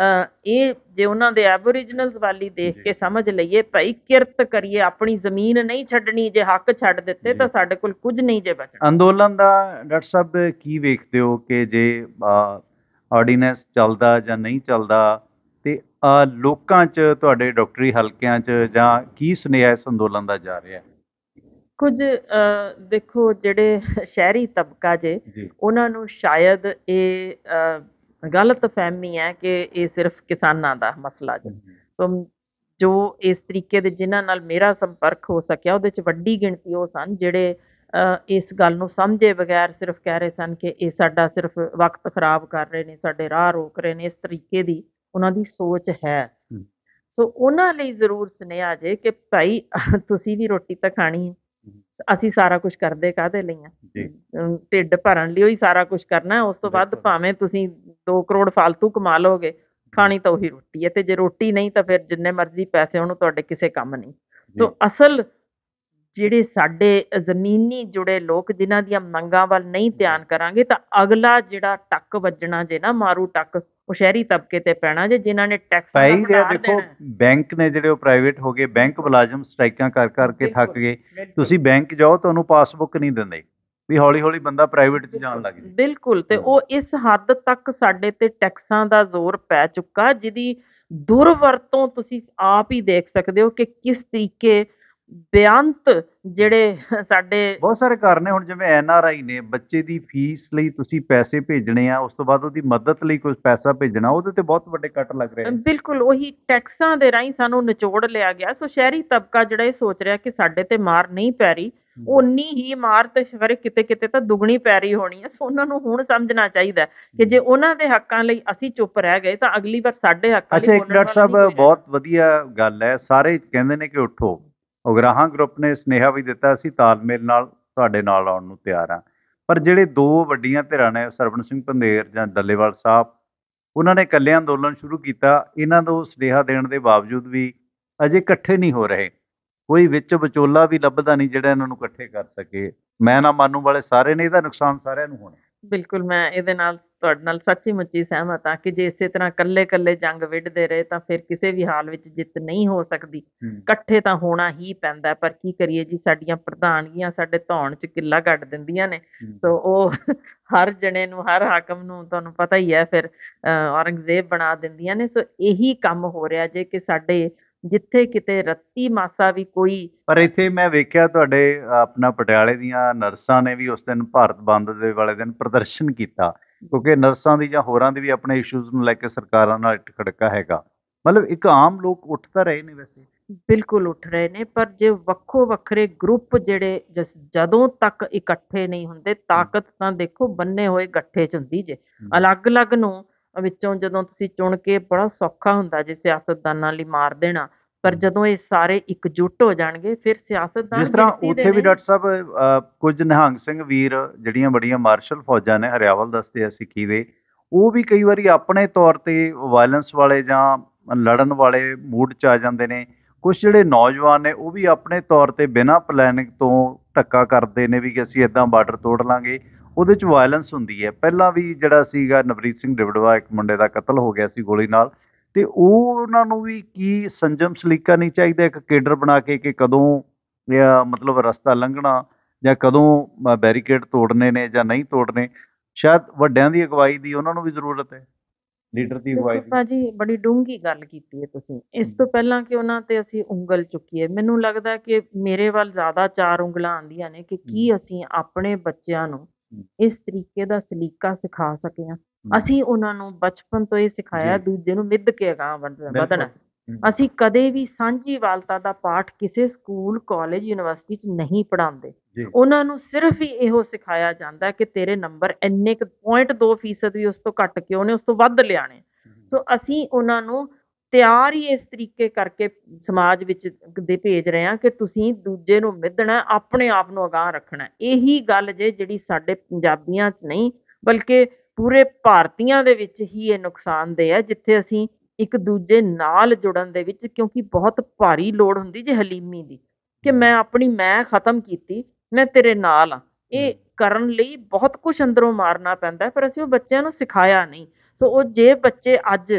ਇਹ ਜੇ ਉਹਨਾਂ ਦੇ ਐਬੋਰੀਜਨਲਸ ਵਾਲੀ ਦੇਖ ਕੇ ਸਮਝ ਲਈਏ, ਭਾਈ ਕਿਰਤ ਕਰੀਏ, ਆਪਣੀ ਜ਼ਮੀਨ ਨਹੀਂ ਛੱਡਣੀ। ਜੇ ਹੱਕ ਛੱਡ ਦਿੱਤੇ ਤਾਂ ਸਾਡੇ ਕੋਲ ਕੁਝ ਨਹੀਂ ਜੇ ਬਚਣਾ। ਅੰਦੋਲਨ ਦਾ ਡਾਕਟਰ ਸਾਹਿਬ ਕੀ ਵੇਖਦੇ ਹੋ ਕਿ ਜੇ ਆਰਡੀਨੈਂਸ ਚੱਲਦਾ ਜਾਂ ਨਹੀਂ ਚੱਲਦਾ, ਤੇ ਲੋਕਾਂ 'ਚ, ਤੁਹਾਡੇ ਡਾਕਟਰੀ ਹਲਕਿਆਂ 'ਚ, ਜਾਂ ਕੀ ਸੁਨੇਹਾ ਇਸ ਅੰਦੋਲਨ ਦਾ ਜਾ ਰਿਹਾ? ਕੁਝ ਦੇਖੋ, ਜਿਹੜੇ ਸ਼ਹਿਰੀ ਤਬਕਾ ਜੇ, ਜੀ, ਉਹਨਾਂ ਨੂੰ ਸ਼ਾਇਦ ਇਹ ਗਲਤ ਫਹਿਮੀ ਹੈ ਕਿ ਇਹ ਸਿਰਫ ਕਿਸਾਨਾਂ ਦਾ ਮਸਲਾ ਜੇ। ਸੋ ਜੋ ਇਸ ਤਰੀਕੇ ਦੇ ਜਿਨ੍ਹਾਂ ਨਾਲ ਮੇਰਾ ਸੰਪਰਕ ਹੋ ਸਕਿਆ, ਉਹਦੇ 'ਚ ਵੱਡੀ ਗਿਣਤੀ ਉਹ ਸਨ ਜਿਹੜੇ ਇਸ ਗੱਲ ਨੂੰ ਸਮਝੇ ਬਗੈਰ ਸਿਰਫ ਕਹਿ ਰਹੇ ਸਨ ਕਿ ਇਹ ਸਾਡਾ ਸਿਰਫ ਵਕਤ ਖਰਾਬ ਕਰ ਰਹੇ ਨੇ, ਸਾਡੇ ਰਾਹ ਰੋਕ ਰਹੇ ਨੇ। ਇਸ ਤਰੀਕੇ ਦੀ ਉਹਨਾਂ ਦੀ ਸੋਚ ਹੈ। ਸੋ ਉਹਨਾਂ ਲਈ ਜ਼ਰੂਰ ਸੁਨੇਹਾ ਜੇ ਕਿ ਭਾਈ ਤੁਸੀਂ ਵੀ ਰੋਟੀ ਤਾਂ ਖਾਣੀ ਹੈ, ਅਸੀਂ ਸਾਰਾ ਕੁਝ ਕਰਦੇ ਕਾਹਦੇ ਲਈ ਆ? ਢਿੱਡ ਭਰਨ ਲਈ ਹੀ ਸਾਰਾ ਕੁਝ ਕਰਨਾ। ਉਸ ਤੋਂ ਬਾਅਦ ਭਾਵੇਂ ਤੁਸੀਂ 2 ਕਰੋੜ ਫਾਲਤੂ ਕਮਾ ਲਓਗੇ, ਖਾਣੀ ਤਾਂ ਉਹੀ ਰੋਟੀ ਹੈ। ਤੇ ਜੇ ਰੋਟੀ ਨਹੀਂ ਤਾਂ ਫਿਰ ਜਿੰਨੇ ਮਰਜ਼ੀ ਪੈਸੇ ਹੋਣ, ਤੁਹਾਡੇ ਕਿਸੇ ਕੰਮ ਨਹੀਂ। ਸੋ ਅਸਲ ਜਿਹੜੇ ਸਾਡੇ ਜ਼ਮੀਨੀ ਜੁੜੇ ਲੋਕ, ਜਿਨ੍ਹਾਂ ਦੀਆਂ ਮੰਗਾਂ ਵੱਲ ਨਹੀਂ ਧਿਆਨ ਕਰਾਂਗੇ, ਤਾਂ ਅਗਲਾ ਜਿਹੜਾ ਟੱਕ ਵੱਜਣਾ ਜੇ ਨਾ, ਮਾਰੂ ਟੱਕ, ਉਹ ਸ਼ਹਿਰੀ ਤਬਕੇ ਤੇ ਪੈਣਾ ਜੇ, ਜਿਨ੍ਹਾਂ ਨੇ ਟੈਕਸਾਂ ਦਾ ਭੰਡਾਰ ਦੇਖੋ, ਦੇਣਾ। ਬੈਂਕ ਨੇ ਜਿਹੜੇ ਉਹ ਪ੍ਰਾਈਵੇਟ ਹੋ ਗਏ, ਬੈਂਕ ਮੁਲਾਜ਼ਮ ਸਟ੍ਰਾਈਕਾਂ ਕਰ ਕਰਕੇ ਥੱਕ ਗਏ। ਤੁਸੀਂ ਬੈਂਕ ਜਾਓ, ਤੁਹਾਨੂੰ ਪਾਸਬੁੱਕ ਨਹੀਂ ਦਿੰਦੇ। ਵੀ ਹੌਲੀ-ਹੌਲੀ ਬੰਦਾ ਪ੍ਰਾਈਵੇਟ 'ਚ ਜਾਣ ਲੱਗ ਜੇ। ਬਿਲਕੁਲ ਤੇ ਹੂੰ। ਉਹ ਇਸ ਹੱਦ ਤੱਕ ਸਾਡੇ ਤੇ ਟੈਕਸਾਂ ਦਾ ਜ਼ੋਰ ਪੈ ਚੁੱਕਾ ਜਿਹਦੀ ਦੁਰਵਰਤੋਂ ਤੁਸੀਂ ਆਪ ਹੀ ਦੇਖ ਸਕਦੇ ਹੋ ਕਿ ਕਿਸ ਤਰੀਕੇ ਬੇਅੰਤ ਜਿਹੜੇ ਸਾਡੇ ਬਹੁਤ ਸਾਰੇ ਕਾਰਨ ਨੇ, ਹੁਣ ਜਿਵੇਂ ਐਨਆਰਆਈ ਨੇ, ਬੱਚੇ ਦੀ ਫੀਸ ਲਈ ਤੁਸੀਂ ਪੈਸੇ ਭੇਜਣੇ ਆ, ਉਸ ਤੋਂ ਬਾਅਦ ਉਹਦੀ ਮਦਦ ਲਈ ਕੁਝ ਪੈਸਾ ਭੇਜਣਾ, ਉਹਦੇ ਤੇ ਬਹੁਤ ਵੱਡੇ ਕੱਟ ਲੱਗ ਰਹੇ ਨੇ। ਬਿਲਕੁਲ ਉਹੀ ਟੈਕਸਾਂ ਦੇ ਰਾਹੀਂ ਸਾਨੂੰ ਨਿਚੋੜ ਲਿਆ ਗਿਆ। ਸੋ ਸ਼ਹਿਰੀ ਤਬਕਾ ਜਿਹੜਾ ਇਹ ਸੋਚ ਰਿਹਾ ਕਿ ਸਾਡੇ ਤੇ ਮਾਰ ਨਹੀਂ ਪੈ ਰਹੀ, ਓਨੀ ਹੀ ਮਾਰ ਤੇ ਸ਼ਹਿਰ ਕਿਤੇ-ਕਿਤੇ ਤਾਂ ਦੁੱਗਣੀ ਪੈ ਰਹੀ ਹੋਣੀ ਹੈ। ਸੋ ਉਹਨਾਂ ਨੂੰ ਹੁਣ ਸਮਝਣਾ ਚਾਹੀਦਾ ਹੈ ਕਿ ਜੇ ਉਹਨਾਂ ਦੇ ਹੱਕਾਂ ਲਈ ਅਸੀਂ ਚੁੱਪ ਰਹਿ ਗਏ ਤਾਂ ਅਗਲੀ ਵਾਰ ਸਾਡੇ ਹੱਕਾਂ ਲਈ ਅੱਛਾ, ਇੱਕ ਬੋਲਣ ਡਾਕਟਰ ਵਾਲਾ ਨਹੀਂ ਸਾਹਿਬ ਕੋਈ ਬਹੁਤ ਰਹੇਗਾ। ਵਧੀਆ ਗੱਲ ਹੈ, ਸਾਰੇ ਕਹਿੰਦੇ ਨੇ ਕਿ ਉੱਠੋ। ਉਗਰਾਹਾਂ ਗਰੁੱਪ ਨੇ ਸੁਨੇਹਾ ਵੀ ਦਿੱਤਾ, ਅਸੀਂ ਤਾਲਮੇਲ ਨਾਲ ਤੁਹਾਡੇ ਨਾਲ ਆਉਣ ਨੂੰ ਤਿਆਰ ਹਾਂ। ਪਰ ਜਿਹੜੇ ਦੋ ਵੱਡੀਆਂ ਧਿਰਾਂ ਨੇ, ਸਰਵਣ ਸਿੰਘ ਪੰਧੇਰ ਜਾਂ ਡੱਲੇਵਾਲ ਸਾਹਿਬ, ਉਹਨਾਂ ਨੇ ਇਕੱਲੇ ਅੰਦੋਲਨ ਸ਼ੁਰੂ ਕੀਤਾ। ਇਹਨਾਂ ਨੂੰ ਸੁਨੇਹਾ ਦੇਣ ਦੇ ਬਾਵਜੂਦ ਵੀ ਅਜੇ ਇਕੱਠੇ ਨਹੀਂ ਹੋ ਰਹੇ। ਕੋਈ ਵਿੱਚ ਵਿਚੋਲਾ ਵੀ ਲੱਭਦਾ ਨਹੀਂ ਜਿਹੜਾ ਇਹਨਾਂ ਨੂੰ ਇਕੱਠੇ ਕਰ ਸਕੇ। ਮੈਂ ਨਾ ਮਾਨੂੰ ਵਾਲੇ ਸਾਰੇ ਨੇ, ਇਹਦਾ ਨੁਕਸਾਨ ਸਾਰਿਆਂ ਨੂੰ ਹੋਣਾ। ਬਿਲਕੁਲ, ਮੈਂ ਇਹਦੇ ਨਾਲ ਤੁਹਾਡੇ ਨਾਲ ਸੱਚੀ-ਮੁੱਚੀ ਸਹਿਮਤ ਹਾਂ ਕਿ ਜੇ ਇਸੇ ਤਰ੍ਹਾਂ ਕੱਲੇ-ਕੱਲੇ ਜੰਗ ਵਿੱਢਦੇ ਰਹੇ ਤਾਂ ਫਿਰ ਕਿਸੇ ਵੀ ਹਾਲ ਵਿੱਚ ਜਿੱਤ ਨਹੀਂ ਹੋ ਸਕਦੀ। ਇਕੱਠੇ ਤਾਂ ਹੋਣਾ ਹੀ ਪੈਂਦਾ, ਪਰ ਕੀ ਕਰੀਏ ਜੀ, ਸਾਡੀਆਂ ਪ੍ਰਧਾਨਗੀਆਂ ਸਾਡੇ ਧੌਣ 'ਚ ਕਿੱਲਾ ਗੱਡ ਦਿੰਦੀਆਂ ਨੇ। ਸੋ ਉਹ ਹਰ ਜਣੇ ਨੂੰ, ਹਰ ਹਾਕਮ ਨੂੰ ਤੁਹਾਨੂੰ ਪਤਾ ਹੀ ਹੈ ਫਿਰ ਔਰੰਗਜ਼ੇਬ ਬਣਾ ਦਿੰਦੀਆਂ ਨੇ। ਸੋ ਇਹੀ ਕੰਮ ਹੋ ਰਿਹਾ ਜੇ ਕਿ ਸਾਡੇ ਜਿੱਥੇ ਕਿਤੇ ਰੱਤੀ ਮਾਸਾ ਵੀ ਕੋਈ ਪਰ ਇੱਥੇ ਮੈਂ ਵੇਖਿਆ ਤੁਹਾਡੇ ਆਪਣਾ ਪਟਿਆਲੇ ਦੀਆਂ ਨਰਸਾਂ ਨੇ ਵੀ ਉਸ ਦਿਨ ਭਾਰਤ ਬੰਦ ਦੇ ਵਾਲੇ ਦਿਨ ਪ੍ਰਦਰਸ਼ਨ ਕੀਤਾ, ਕਿਉਂਕਿ ਨਰਸਾਂ ਦੀ ਜਾਂ ਹੋਰਾਂ ਦੀ ਵੀ ਆਪਣੇ ਇਸ਼ੂਜ਼ ਨੂੰ ਲੈ ਕੇ ਸਰਕਾਰਾਂ ਨਾਲ ਇੱਟ ਖੜਕਾ ਹੈਗਾ। ਮਤਲਬ ਇੱਕ ਆਮ ਲੋਕ ਉੱਠ ਤਾਂ ਰਹੇ ਨੇ ਵੈਸੇ। ਬਿਲਕੁਲ ਉੱਠ ਰਹੇ ਨੇ, ਪਰ ਜੇ ਵੱਖੋ ਵੱਖਰੇ ਗਰੁੱਪ ਜਿਹੜੇ ਜਦੋਂ ਤੱਕ ਇਕੱਠੇ ਨਹੀਂ ਹੁੰਦੇ, ਤਾਕਤ ਤਾਂ ਦੇਖੋ ਬੰਨੇ ਹੋਏ ਗੱਠੇ 'ਚ ਹੁੰਦੀ ਜੇ। ਅਲੱਗ-ਅਲੱਗ ਨੂੰ ਵਿੱਚੋਂ ਜਦੋਂ ਤੁਸੀਂ ਚੁਣ ਕੇ ਬੜਾ ਸੌਖਾ ਹੁੰਦਾ ਜੇ ਸਿਆਸਤਦਾਨਾਂ ਲਈ ਮਾਰ ਦੇਣਾ, ਪਰ ਜਦੋਂ ਇਹ ਸਾਰੇ ਇਕਜੁੱਟ ਹੋ ਜਾਣਗੇ ਫਿਰ ਸਿਆਸਤਦਾਨ ਜਿਸ ਤਰ੍ਹਾਂ ਗਿਣਤੀ ਦੇ ਉੱਥੇ ਵੀ ਨੇ। ਡਾਕਟਰ ਸਾਹਿਬ ਕੁਝ ਨਿਹੰਗ ਸਿੰਘ ਵੀਰ, ਜਿਹੜੀਆਂ ਬੜੀਆਂ ਮਾਰਸ਼ਲ ਫੌਜਾਂ ਨੇ, ਹਰਿਆਵਲ ਦਸਤੇ ਆ ਸਿੱਖੀ ਦੇ, ਉਹ ਵੀ ਕਈ ਵਾਰੀ ਆਪਣੇ ਤੌਰ ਤੇ ਵਾਇਲੈਂਸ ਵਾਲੇ ਜਾਂ ਲੜਨ ਵਾਲੇ ਮੂਡ 'ਚ ਆ ਜਾਂਦੇ ਨੇ। ਕੁਛ ਜਿਹੜੇ ਨੌਜਵਾਨ ਨੇ ਉਹ ਵੀ ਆਪਣੇ ਤੌਰ ਤੇ ਬਿਨਾਂ ਪਲੈਨਿੰਗ ਤੋਂ ਧੱਕਾ ਕਰਦੇ ਨੇ ਵੀ ਕਿ ਅਸੀਂ ਏਦਾਂ ਬਾਰਡਰ ਤੋੜ ਲਾਂਗੇ। ਉਹਦੇ 'ਚ ਵਾਇਲੈਂਸ ਹੁੰਦੀ ਹੈ। ਪਹਿਲਾਂ ਵੀ ਜਿਹੜਾ ਸੀਗਾ ਨਵਰੀਤ ਸਿੰਘ ਡਿਬੜਵਾ, ਇੱਕ ਮੁੰਡੇ ਦਾ ਕਤਲ ਹੋ ਗਿਆ ਸੀ ਗੋਲੀ ਨਾਲ, ਤੇ ਉਹਨਾਂ ਨੂੰ ਵੀ ਕੀ ਸੰਜਮ ਸਲੀਕਾ ਨਹੀਂ ਚਾਹੀਦਾ ਇੱਕ ਕੇਡਰ ਬਣਾ ਕੇ ਕਿ ਕਦੋਂ ਮਤਲਬ ਰਸਤਾ ਲੰਘਣਾ ਜਾਂ ਕਦੋਂ ਬੈਰੀਕੇਡ ਤੋੜਨੇ ਨੇ ਜਾਂ ਨਹੀਂ ਤੋੜਨੇ। ਸ਼ਾਇਦ ਵੱਡਿਆਂ ਦੀ ਅਗਵਾਈ ਦੀ ਉਹਨਾਂ ਨੂੰ ਵੀ ਜ਼ਰੂਰਤ ਹੈ, ਲੀਡਰ ਦੀ ਅਗਵਾਈ ਦੇਖੋ ਦੀ। ਭਾਜੀ, ਬੜੀ ਡੂੰਘੀ ਗੱਲ ਕੀਤੀ ਹੈ ਤੁਸੀਂ। ਇਸ ਤੋਂ ਪਹਿਲਾਂ ਕਿ ਉਹਨਾਂ ਤੇ ਅਸੀਂ ਉਂਗਲ ਚੁੱਕੀਏ, ਮੈਨੂੰ ਲੱਗਦਾ ਕਿ ਮੇਰੇ ਵੱਲ ਜ਼ਿਆਦਾ 4 ਉਂਗਲਾਂ ਆਉਂਦੀਆਂ ਨੇ ਕਿ ਕੀ ਅਸੀਂ ਆਪਣੇ ਬੱਚਿਆਂ ਨੂੰ ਇਸ ਤਰੀਕੇ ਦਾ ਸਲੀਕਾ ਸਿਖਾ ਸਕੇ ਹਾਂ। ਅਸੀਂ ਉਹਨਾਂ ਨੂੰ ਬਚਪਨ ਤੋਂ ਇਹ ਸਿਖਾਇਆ ਦੂਜੇ ਨੂੰ ਮਿੱਧ ਕੇ ਅਗਾਂਹ ਵਧਣਾ। ਅਸੀਂ ਕਦੇ ਵੀ ਸਾਂਝੀਵਾਲਤਾ ਦਾ ਪਾਠ ਕਿਸੇ ਸਕੂਲ, ਕਾਲਜ, ਯੂਨੀਵਰਸਿਟੀ 'ਚ ਨਹੀਂ ਪੜ੍ਹਾਉਂਦੇ। ਉਹਨਾਂ ਨੂੰ ਸਿਰਫ ਹੀ ਇਹੋ ਸਿਖਾਇਆ ਜਾਂਦਾ ਕਿ ਤੇਰੇ ਨੰਬਰ ਇੰਨੇ ਕੁ 0.2% ਵੀ ਉਸ ਤੋਂ ਘੱਟ ਕਿਉਂ ਨੇ, ਉਸ ਤੋਂ ਵੱਧ ਲਿਆਣੇ। ਸੋ ਅਸੀਂ ਉਹਨਾਂ ਨੂੰ ਤਿਆਰ ਹੀ ਇਸ ਤਰੀਕੇ ਕਰਕੇ ਸਮਾਜ ਵਿੱਚ ਦੇ ਭੇਜ ਰਹੇ ਹਾਂ ਕਿ ਤੁਸੀਂ ਦੂਜੇ ਨੂੰ ਮਿੱਧਣਾ, ਆਪਣੇ ਆਪ ਨੂੰ ਅਗਾਂਹ ਰੱਖਣਾ। ਇਹੀ ਗੱਲ ਜੇ ਜਿਹੜੀ ਸਾਡੇ ਪੰਜਾਬੀਆਂ 'ਚ ਨਹੀਂ ਬਲਕਿ ਪੂਰੇ ਭਾਰਤੀਆਂ ਦੇ ਵਿੱਚ ਹੀ ਇਹ ਨੁਕਸਾਨਦੇਹ ਹੈ, ਜਿੱਥੇ ਅਸੀਂ ਇੱਕ ਦੂਜੇ ਨਾਲ ਜੁੜਨ ਦੇ ਵਿੱਚ, ਕਿਉਂਕਿ ਬਹੁਤ ਭਾਰੀ ਲੋੜ ਹੁੰਦੀ ਜੇ ਹਲੀਮੀ ਦੀ ਕਿ ਮੈਂ ਖਤਮ ਕੀਤੀ, ਮੈਂ ਤੇਰੇ ਨਾਲ ਹਾਂ। ਇਹ ਕਰਨ ਲਈ ਬਹੁਤ ਕੁਛ ਅੰਦਰੋਂ ਮਾਰਨਾ ਪੈਂਦਾ, ਪਰ ਅਸੀਂ ਉਹ ਬੱਚਿਆਂ ਨੂੰ ਸਿਖਾਇਆ ਨਹੀਂ। ਸੋ ਉਹ ਜੇ ਬੱਚੇ ਅੱਜ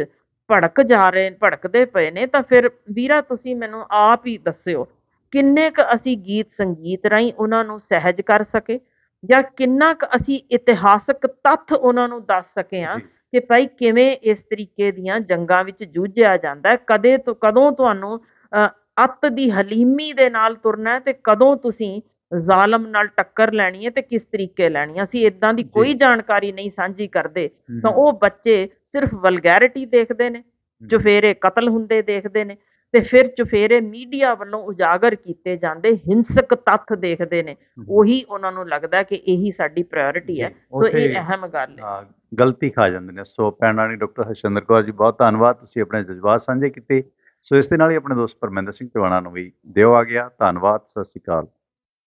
ਭੜਕਦੇ ਪਏ ਨੇ ਤਾਂ ਫਿਰ ਵੀਰਾ ਤੁਸੀਂ ਮੈਨੂੰ ਆਪ ਹੀ ਦੱਸਿਓ ਕਿੰਨੇ ਕੁ ਅਸੀਂ ਗੀਤ ਸੰਗੀਤ ਰਾਹੀਂ ਉਹਨਾਂ ਨੂੰ ਸਹਿਜ ਕਰ ਸਕੇ ਜਾਂ ਕਿੰਨਾ ਕੁ ਅਸੀਂ ਇਤਿਹਾਸਕ ਤੱਥ ਉਹਨਾਂ ਨੂੰ ਦੱਸ ਸਕੇ ਹਾਂ ਕਿ ਭਾਈ ਕਿਵੇਂ ਇਸ ਤਰੀਕੇ ਦੀਆਂ ਜੰਗਾਂ ਵਿੱਚ ਜੂਝਿਆ ਜਾਂਦਾ ਹੈ, ਕਦੋਂ ਤੁਹਾਨੂੰ ਅੱਤ ਦੀ ਹਲੀਮੀ ਦੇ ਨਾਲ ਤੁਰਨਾ ਹੈ ਤੇ ਕਦੋਂ ਤੁਸੀਂ ਜ਼ਾਲਮ ਨਾਲ ਟੱਕਰ ਲੈਣੀ ਹੈ ਤੇ ਕਿਸ ਤਰੀਕੇ ਲੈਣੀ ਹੈ। ਅਸੀਂ ਇਦਾਂ ਦੀ ਕੋਈ ਜਾਣਕਾਰੀ ਨਹੀਂ ਸਾਂਝੀ ਕਰਦੇ ਤਾਂ ਉਹ ਬੱਚੇ ਸਿਰਫ ਵਲਗੈਰਿਟੀ ਦੇਖਦੇ ਨੇ, ਚੁਫੇਰੇ ਕਤਲ ਹੁੰਦੇ ਦੇਖਦੇ ਨੇ ਤੇ ਫਿਰ ਚੁਫੇਰੇ ਮੀਡੀਆ ਵੱਲੋਂ ਉਜਾਗਰ ਕੀਤੇ ਜਾਂਦੇ ਹਿੰਸਕ ਤੱਥ ਦੇਖਦੇ ਨੇ। ਉਹੀ ਉਹਨਾਂ ਨੂੰ ਲੱਗਦਾ ਕਿ ਇਹੀ ਸਾਡੀ ਪ੍ਰਾਇੋਰਟੀ ਹੈ। ਸੋ ਇਹ ਅਹਿਮ ਗੱਲ ਹੈ। ਗਲਤੀ ਖਾ ਜਾਂਦੇ ਨੇ। ਸੋ ਭੈਣ ਰਾਣੀ ਡਾਕਟਰ ਹਰਸ਼ਿੰਦਰ ਕੌਰ ਜੀ, ਬਹੁਤ ਧੰਨਵਾਦ, ਤੁਸੀਂ ਆਪਣੇ ਜਜ਼ਬਾਤ ਸਾਂਝੇ ਕੀਤੇ। ਸੋ ਇਸ ਦੇ ਨਾਲ ਹੀ ਆਪਣੇ ਦੋਸਤ ਪਰਮਿੰਦਰ ਸਿੰਘ ਟਿਵਾਣਾ ਨੂੰ ਵੀ ਦਿਓ ਆ ਗਿਆ। ਧੰਨਵਾਦ, ਸਤਿ ਸ਼੍ਰੀ ਅਕਾਲ।